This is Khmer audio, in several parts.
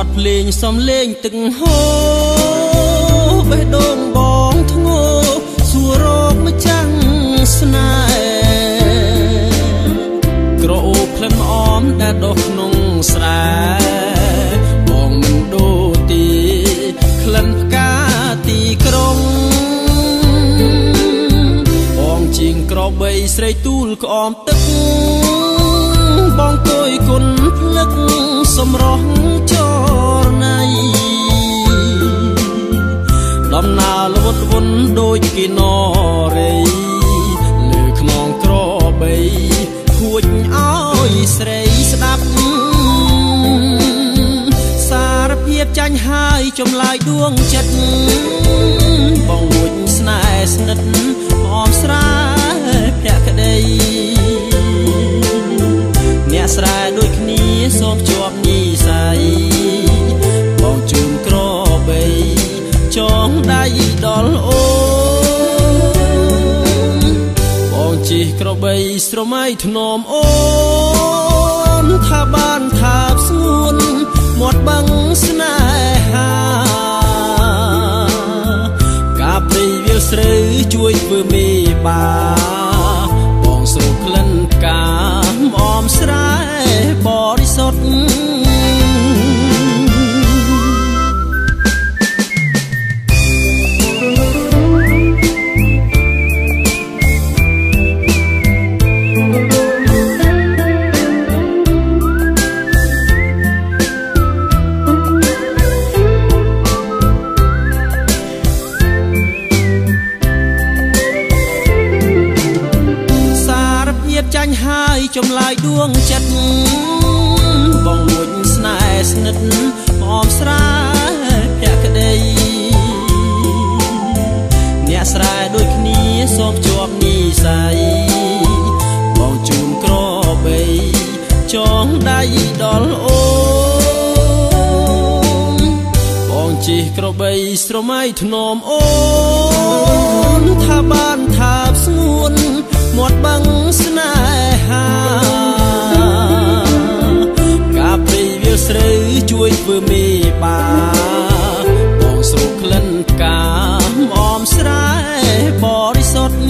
ดเพลงសំឡេងទឹកហូរបេះដូងបងធ្ងោសួររកម្ចាំងស្នេហ៍ក្រអូបក្លិនអមដែលដុះក្នុងស្រែបងមិនដូរទីក្លិនផ្កាទីក្រុងបងជាងក្របីស្រីទូលក្អមទឹកបងគយគុណភ្លឹកសម្រស់ចរណៃដំណើរលវត់វន់ដូចគីណរេលើខ្នងក្របីខួចឲ្យស្រីស្ដាប់សារភាពចាញ់ហើយចម្លើយដួងចិត្តបងលួចស្នេហ៍ស្និទ្ធអមស្រែភក្តីអ្នកស្រែដូចគ្នាសូមជាប់និស័យបងជូនក្របីចងដៃដល់អូនបងជិះក្របីស្រមៃធ្នមអូនថាបានថាស្ងួនមាត់បឹងស្នេហាកាព្រីវាលស្រូវជួយធ្វើមេបាបងស្រូបក្លិនផ្កាអមស្រែបរិសុទ្ធចាញ់ហើយចម្លើយដួងចិត្តបងលួចស្នេហ៍ស្និទ្ធអមស្រែភក្តីអ្នកស្រែដូចគ្នាសូមជាប់និស័យបងជូនក្របីចងដៃដល់អូនបងជិះក្របីស្រមៃធ្នមអូនថាបានថាស្ងួនមាត់បឹងស្នេហាកាព្រីវាលស្រូវជួយធ្វើមេបាបងស្រូបក្លិនផ្កាអមស្រែបរិសុទ្ធ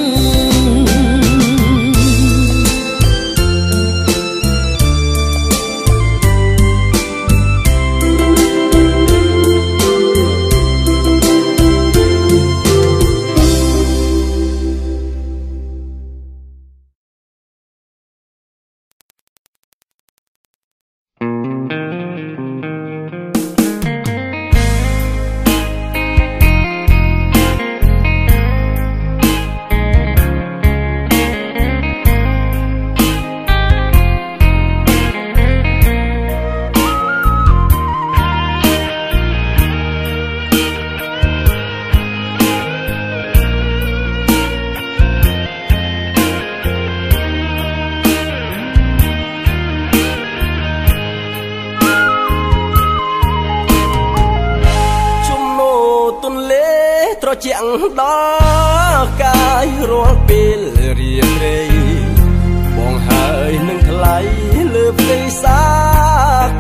ជាងដល់កាយរាល់ពេលរៀបរៃបងហើយនឹងថ្លៃលើផ្ទៃសាក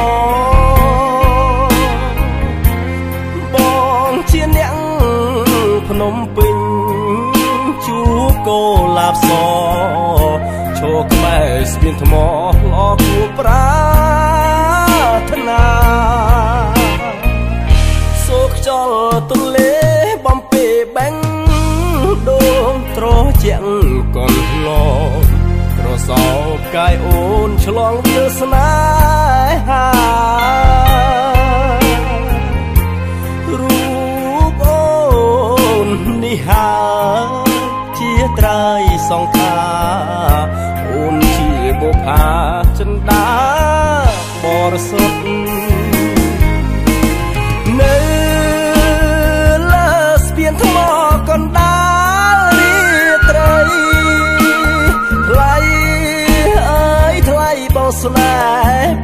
បងជាអ្នកភ្នំពេញជួបកូលាបសឈរក្បែរស្ពានថ្មល្អគួរប្រាថ្នាសូរខ្យល់ទន្លេបំពេបែងដូងត្រជាក់កូនឡក្រសោបកាយអូនឆ្លងវាលស្នេហារូបអូននេះហើយជាត្រៃសងខាអូនជាបុប្ផាចិន្តាបរិសុទ្ធនៅថ្មកណ្ដាលរាត្រីថ្លៃអើយថ្លៃបងស្នេហ៍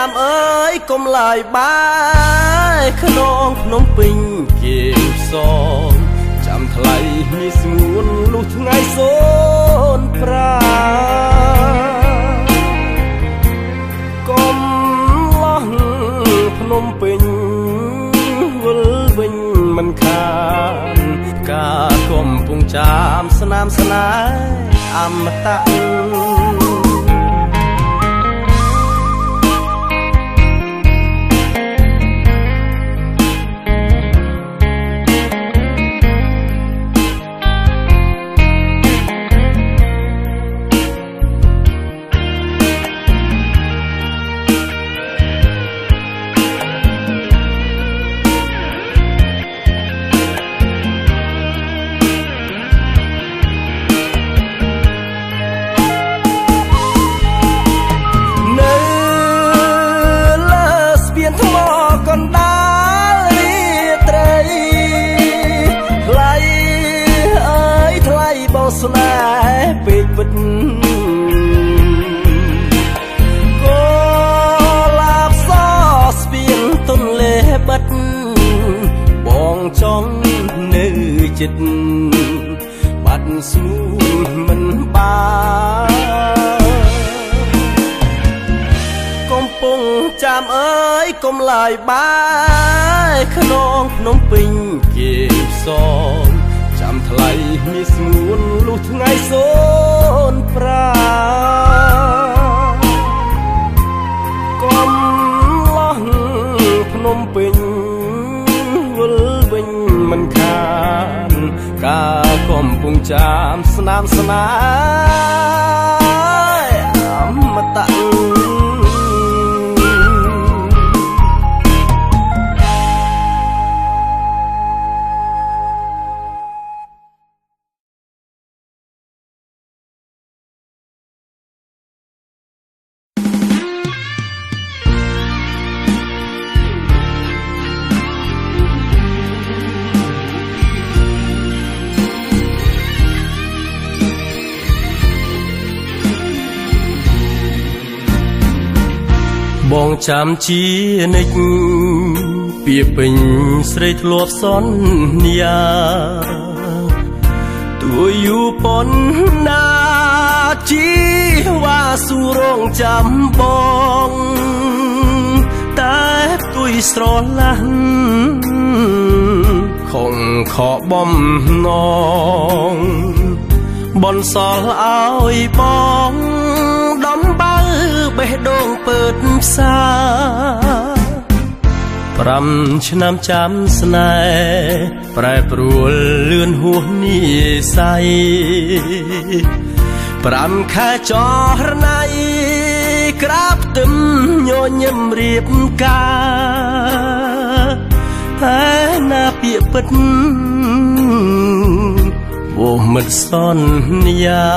ចាំអើយកុំឡាយបាយក្នុងភ្នំពេញគេផ្សងចាំថ្លៃនេះស្ងួនលុះថ្ងៃសូនប្រាកុំលោះភ្នំពេញវិលវិញមិនខានការកំពុងចាំស្នាមស្នេហ៍អមតៈស្នេហ៍ពេកពិតក៏ឡាបសស្ពានទន្លេបិទបងចង់នៅចិត្តបាត់ស្មូនមិនបានកំពុងចាំអើយកុំឡាយបាយក្នុងភ្នំពេញគេផ្សងចាំថ្លៃមានស្ងួនលុះថ្ងៃសូនប្រាកុំលោះភ្នំពេញវិលវិញមិនខានការកំពុងចាំស្នាមស្នេហ៍អមតៈបងចាំជានិច្ចពីពេញស្រីធ្លាប់សន្យាទួយូប៉ុនណាជីវ៉ាស៊ូរងចាំបងតែទួយស្រឡាញ់ខំខកបំណងបនសល់ឲ្យបងដំបើបេះដូងពើតផ្សា5ឆ្នាំចាំស្នេហ៍ប្រែប្រួលលឿនហួសនិស័យ5ខែចរណៃក្រាបទឹមញញឹមរៀបការតែណាពាក្យពិតវោមិត្តសន្យា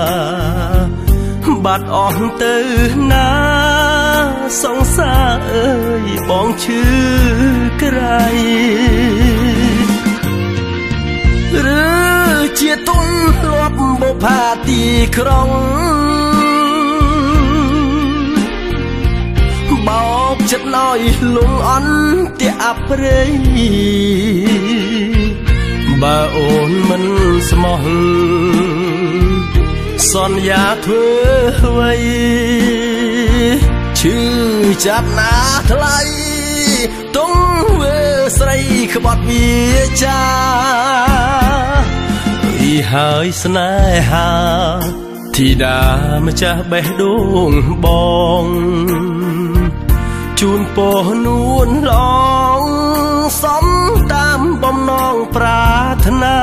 បាត់អស់ទៅណាសង្សារអើយបងឈឺក្រៃឬជាទុំធ្លាប់បុផាទីក្រុងបោកចិត្តឲ្យលងអន់ទាអព្រៃបើអូនមិនស្មោះសន្យាធ្វើអ្វីឈឺចាប់ណាថ្លៃទុំវើស្រីក្បត់វាចាពីហើយស្នេហាធីតាម្ចាស់បេះដូងបងជូនពោះនួនឡងសំតាមបំណងប្រាថ្នា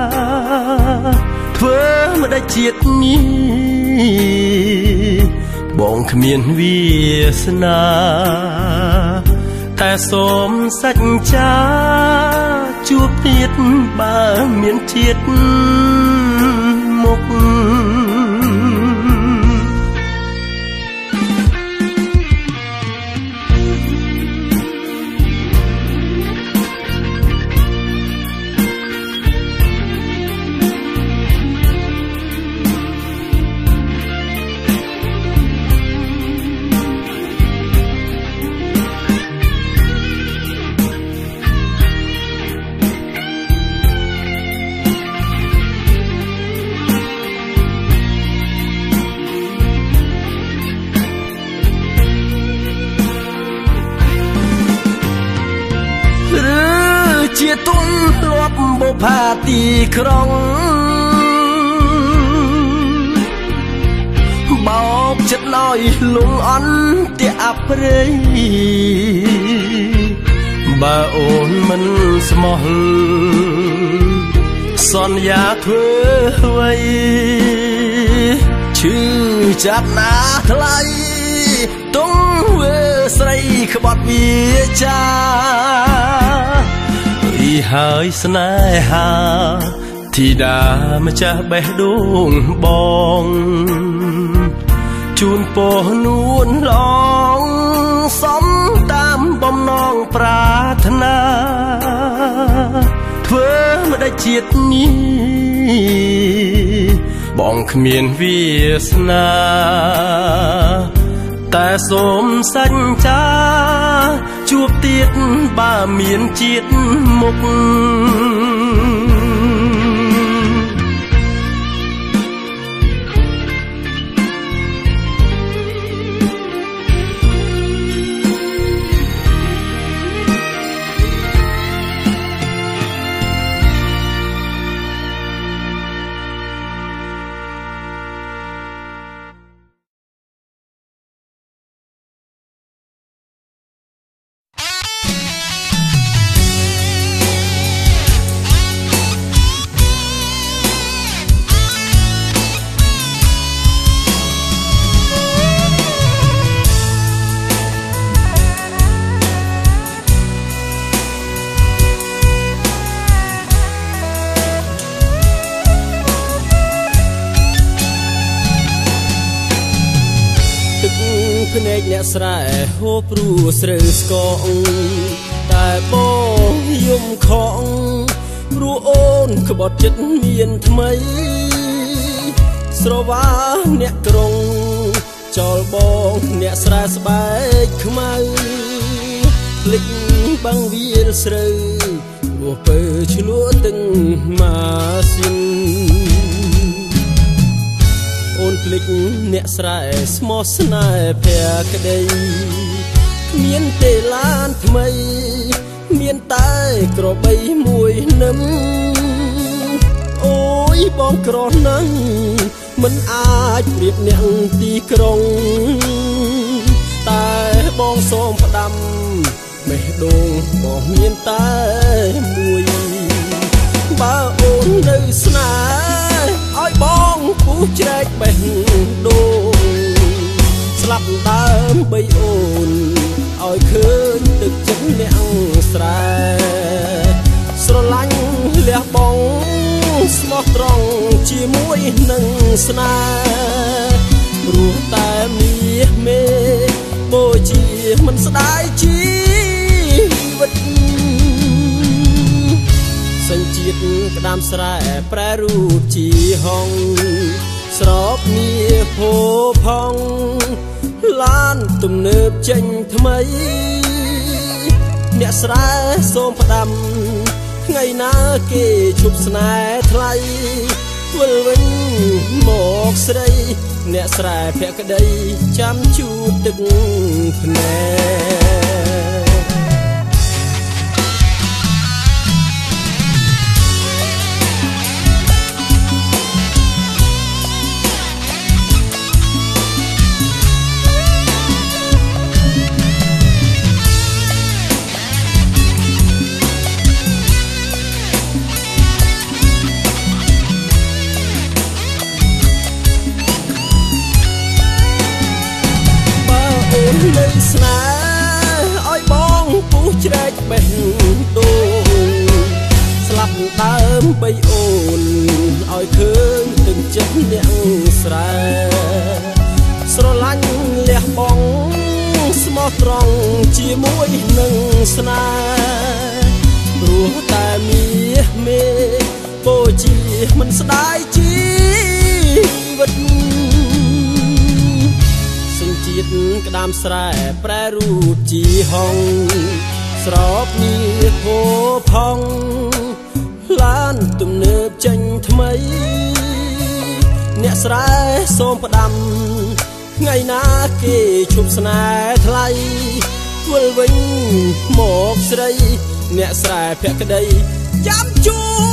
ធ្វើម្ដេចជាតិនេះបងគ្មានវាសនាតែសូមសច្ចាជួបទៀតបើមានជាតិមុខជាទុនលប់បុផាទីក្រុងបោកចិត្តឲ្យលងអន់ទាអព្រៃបើអូនមិនស្មោះសន្យាធ្វើអ្វីឈឺចាប់ណាថ្លៃទុំវើស្រីក្បត់វាចារីហើយស្នេហាធីតាម្ចាស់បេះដូងបងជូនពោះនួនឡងសំតាមបំណងប្រាថ្នាធ្វើម្ដេចជាតិនេះបងគ្មានវាសនាតែសូមសញ្ចាជួបទៀតបើមានជាតិមុខភ្នែកអ្នកស្រែហូបព្រោះស្រូវស្កងតែបងយំខំព្រោះអូនក្បត់ចិត្តមានថ្មីស្រវាអ្នកក្រុងចោលបងអ្នកស្រែស្បែកខ្មៅភ្លេចបាំងវាលស្រូវព្រោះពើឆ្លួទាំងម៉ាស៊ីនអូនភ្លេចអ្នកស្រែស្មោះស្នេហ៍ភក្តីមានទេឡានថ្មីមានតែក្របីមួយនឹមអូយបងក្រណាំងមិនអាចប្រៀបអ្នកទីក្រុងតែបងសូមផ្ដាំបេះដូងបងមានតែមួយបើអូននៅស្នេហ៍ឲ្យបងពុះជ្រែកបេះដូងស្លាប់ដើមបីអូនឲ្យឃើញទឹកចិត្តអ្នកស្រែស្រឡាញ់លះបងស្មោះត្រង់ជាមួយនឹងស្នេហ៍ព្រោះតែមាសមេបូជាមិនស្ដាយជីវិតសញ្ជាតិក្តាមស្រែប្រែរូបជាហងស្របមាសផូផង់ឡានទំនើបចេញថ្មីអ្នកស្រែសូមផ្ដាំថ្ងៃណាគេឈប់ស្នេហ៍ថ្លៃវិលវិញមកស្រីអ្នកស្រែភក្តីចាំជួបទឹកភ្នែកនៅស្នេហ៍ឲ្យបងពុះជ្រែកបេះដូងស្លាប់ដើមបីអូនឲ្យឃើញទឹកចិត្តអ្នកស្រែស្រឡាញ់លះបងស្មោះត្រង់ជាមួយនឹងស្នេហ៍ព្រោះតែមាសមេបូជាមិនស្ដាយជីវិតជាតិក្តាមស្រែប្រែរូបជាហងស្របមាសផូផង់ឡានទំនើបចេញថ្មីអ្នកស្រែសូមផ្ដាំថ្ងៃណាគេឈប់ស្នេហ៍ថ្លៃវិលវិញមកស្រីអ្នកស្រែភក្តីចាំជួ